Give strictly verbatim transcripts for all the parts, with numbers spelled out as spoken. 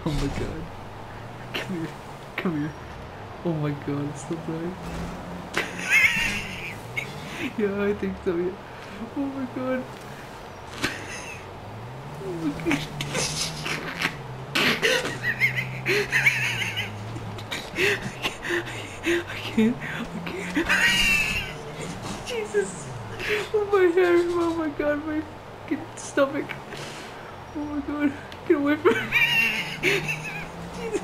Oh my god. Come here. Come here. Oh my god, it's still dying. Yeah, I think so, yeah. Oh my god. Oh my god. I can't. I can't. Jesus. Oh my hair. Oh my god, my fucking stomach. Oh my god. Get away from me. Jesus.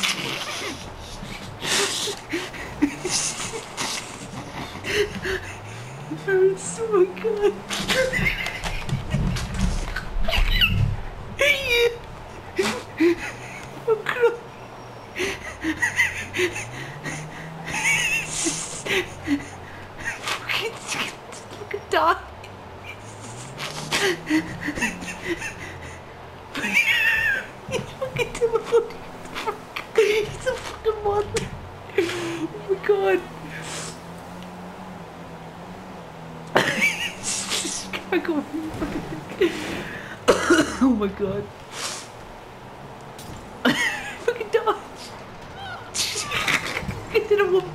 It hurts. Oh my god. I'm crying. Fucking die. He's fucking telephone. He's a fucking monster. Oh my god. I can't go fucking thing. Oh my god. Fucking dodge. I did a woman.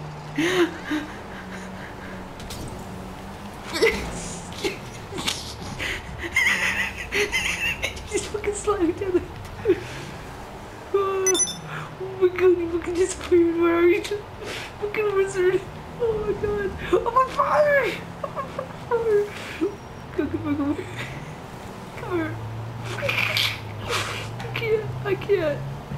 Just fucking sliding down the. Oh, oh my god, you fucking disappeared. Where are you? Fucking wizard. Oh my god. I'm on fire. I'm on fire. Come, come, come here. Come here. I can't. I can't.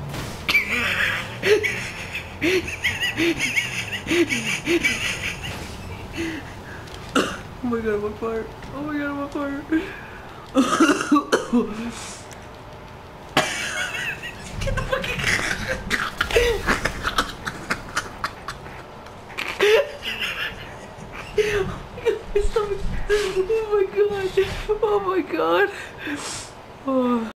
Oh my god, I'm on fire. Oh my god, I'm on fire. Get the fucking. Oh my god. Oh my god. Oh.